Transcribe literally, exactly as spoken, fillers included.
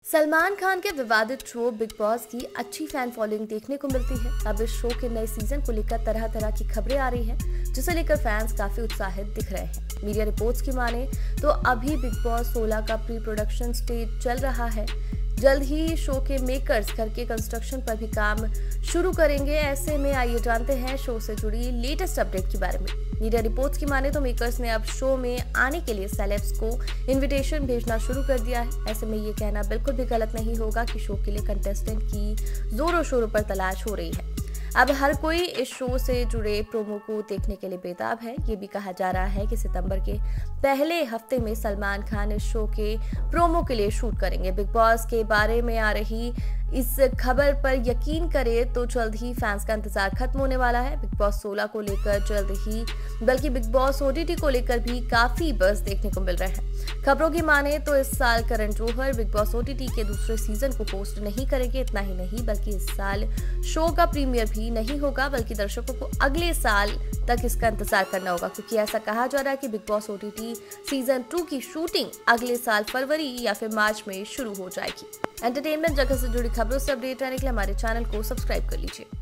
सलमान खान के विवादित show big boss की अच्छी फैन फॉलोइंग देखने को मिलती है। अब इस शो के नए सीजन को लेकर तरह तरह की खबरें आ रही हैं, जिसे लेकर फैंस काफी उत्साहित दिख रहे हैं। मीडिया रिपोर्ट्स की माने तो अभी बिग बॉस सोलह का प्री प्रोडक्शन स्टेज चल रहा है। जल्द ही शो के मेकर्स घर के कंस्ट्रक्शन पर भी काम शुरू करेंगे। ऐसे में आइए जानते हैं शो से जुड़ी लेटेस्ट अपडेट के बारे में। मीडिया रिपोर्ट्स की माने तो मेकर्स ने अब शो में आने के लिए सेलेब्स को इनविटेशन भेजना शुरू कर दिया है। ऐसे में ये कहना बिल्कुल भी गलत नहीं होगा कि शो के लिए कंटेस्टेंट की जोरों शोरों पर तलाश हो रही है। अब हर कोई इस शो से जुड़े प्रोमो को देखने के लिए बेताब है। ये भी कहा जा रहा है कि सितंबर के पहले हफ्ते में सलमान खान इस शो के प्रोमो के लिए शूट करेंगे। बिग बॉस के बारे में आ रही इस खबर पर यकीन करें तो जल्द ही फैंस का इंतजार खत्म होने वाला है। बिग बॉस सोलह को लेकर जल्द ही बल्कि बिग बॉस ओटीटी को लेकर भी काफी बज़ देखने को मिल रहे हैं। खबरों की माने तो इस साल Karan Johar Bigg Boss OTT के दूसरे सीजन को होस्ट नहीं करेंगे। इतना ही नहीं बल्कि इस साल शो का प्रीमियर भी नहीं होगा, बल्कि दर्शकों को अगले साल तक इसका इंतजार करना होगा, क्योंकि ऐसा कहा जा रहा है कि Bigg Boss OTT season two की शूटिंग अगले साल फरवरी या फिर मार्च में शुरू हो जाएगी। एंटरटेनमेंट जगत से जुड़ी खबरों से अपडेट रहने के लिए हमारे चैनल को सब्सक्राइब कर लीजिए।